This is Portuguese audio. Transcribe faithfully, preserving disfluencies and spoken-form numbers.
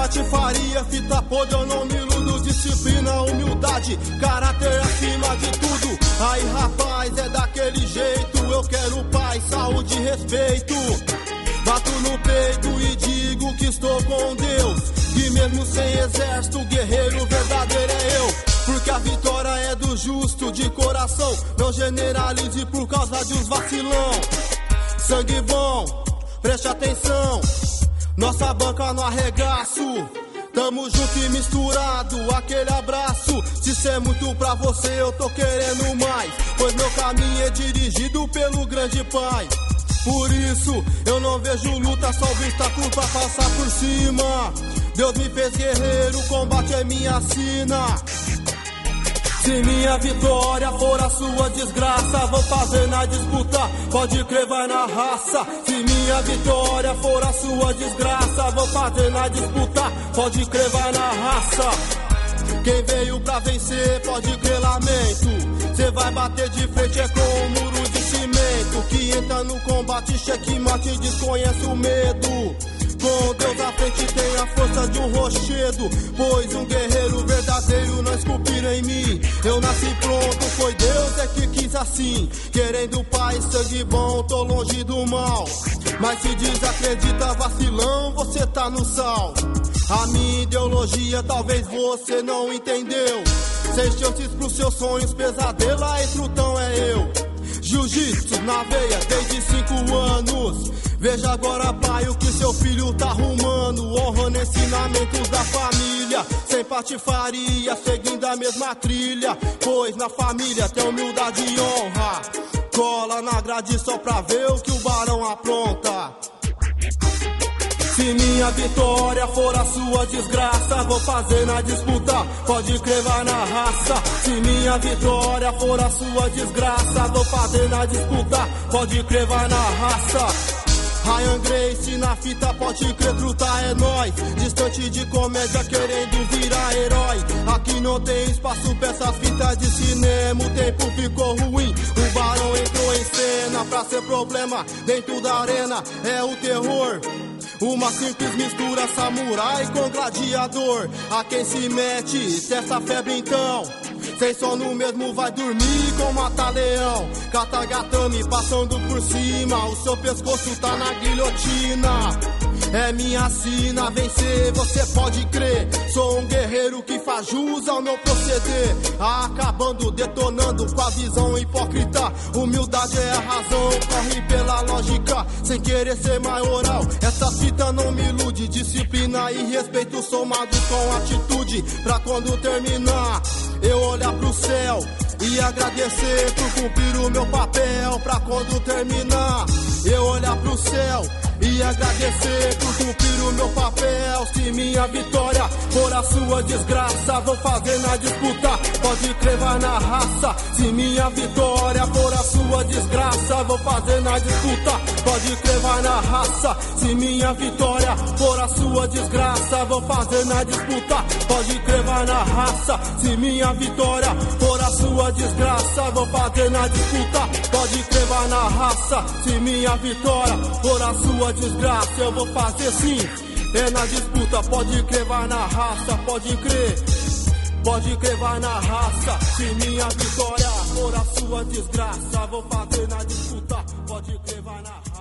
patifaria, fita podre, eu não me iludo. Disciplina, humildade, caráter acima de tudo. Aí rapaz, é daquele jeito, eu quero paz, saúde e respeito. Bato no peito e digo que estou com Deus, que mesmo sem exército, guerreiro verdadeiro é eu. Porque a vitória é do justo de coração, não generalize por causa de uns vacilão. Sangue bom, preste atenção, nossa banca no arregaço. Tamo junto e misturado, aquele abraço. Se isso é muito pra você, eu tô querendo mais, pois meu caminho é dirigido pelo grande Pai. Por isso, eu não vejo luta, só obstáculo pra passar por cima. Deus me fez guerreiro, o combate é minha sina. Se minha vitória for a sua desgraça, vou fazer na disputa, pode crer, vai na raça. Se minha vitória for a sua desgraça, vou fazer na disputa, pode crer, vai na raça. Quem veio pra vencer, pode crer, lamento. Cê vai bater de frente, é com um muro de cimento. Que entra no combate, checkmate e desconhece o medo. Com Deus à frente tem a força de um rochedo, pois um guerreiro verdadeiro não esculpiram em mim. Eu nasci pronto, foi Deus é que quis assim. Querendo paz, sangue bom, tô longe do mal. Mas se desacredita, vacilão, você tá no sal. A minha ideologia talvez você não entendeu. Seis chances pros seus sonhos, pesadelo, aí trutão é eu. Jiu-jitsu na veia desde cinco anos. Veja agora, pai, o que seu filho tá arrumando. Honrando ensinamentos da família, sem patifaria, seguindo a mesma trilha. Pois na família tem humildade e honra. Cola na grade só pra ver o que o barão apronta. Se minha vitória for a sua desgraça, vou fazer na disputa, pode crer, vai na raça. Se minha vitória for a sua desgraça, vou fazer na disputa, pode crer, vai na raça. Ryan Gracie na fita, pode crer, truta é nóis. Distante de comédia, querendo virar herói. Aqui não tem espaço pra essas fitas de cinema. O tempo ficou ruim, o barão entrou em cena. Pra ser problema dentro da arena, é o terror. Uma simples mistura, samurai com gladiador. A quem se mete, testa febre então. Sem sono mesmo vai dormir com mata-leão. Katagatame passando por cima, o seu pescoço tá na guilhotina. É minha sina, vencer você pode crer. Sou um guerreiro que faz jus ao meu proceder. Acabando, detonando com a visão hipócrita. Humildade é a razão, corre pela lógica, sem querer ser maioral. Essa fita não me ilude, disciplina e respeito somados com atitude. Pra quando terminar, eu olhar pro céu e agradecer por cumprir o meu papel. Pra quando terminar, eu olhar pro céu e agradecer por cumprir o meu papel. Se minha vitória for a sua desgraça, vou fazer na disputa, pode crer, vai na raça. Se minha vitória for a sua desgraça, vou fazer na disputa, pode crer, vai na raça. Se minha vitória for a sua desgraça, vou fazer na disputa, pode crer, vai na raça. Se minha vitória for a sua desgraça, vou fazer na disputa, pode crer, vai na raça. Se minha vitória for a sua desgraça, eu vou fazer sim, é na disputa, pode crer, vai na raça, pode crer, pode crer, vai na raça. Se minha vitória for a sua desgraça, vou fazer na disputa, pode crer, vai na raça.